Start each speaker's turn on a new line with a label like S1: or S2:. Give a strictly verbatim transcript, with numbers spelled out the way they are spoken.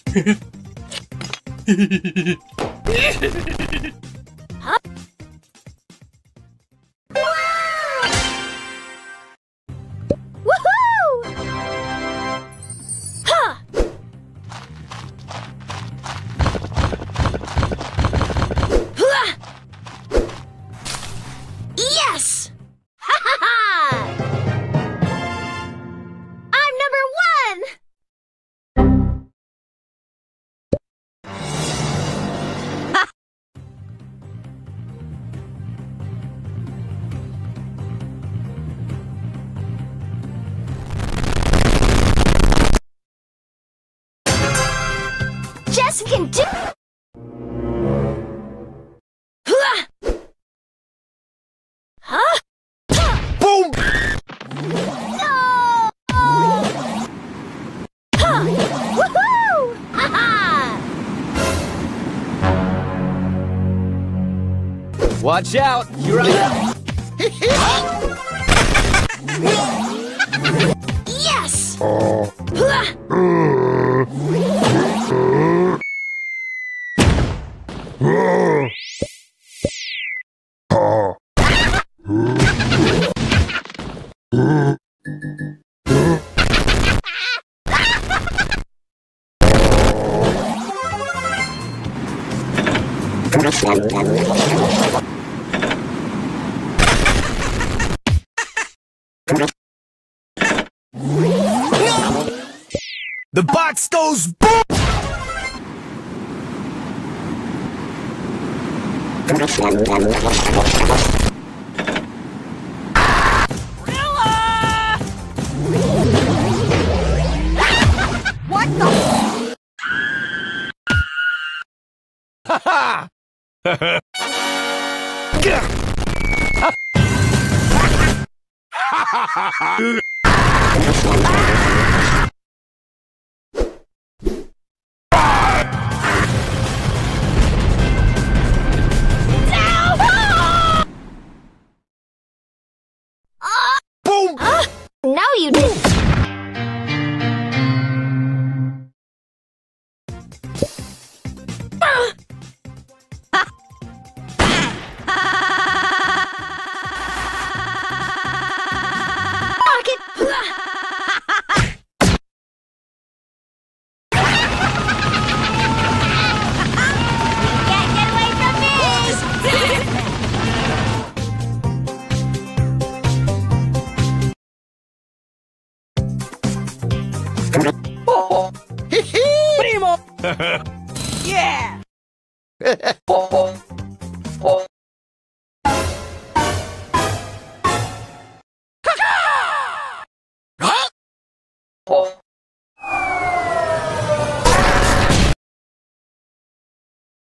S1: Huh? Woohoo! Huh! Hua! Yes! Ha ha ha! I'm number one! Jess can do. Hua! Huh?
S2: Boom!
S1: No! Huh! Woohoo! Ha ha!
S2: Watch out! Here I am!
S1: Yes! Hua!
S2: The box goes boom!
S1: What the?
S2: Ha ha! Boom!
S1: Huh? Now you did. Rocket! Can't get away from me!
S2: Primo!
S3: Yeah!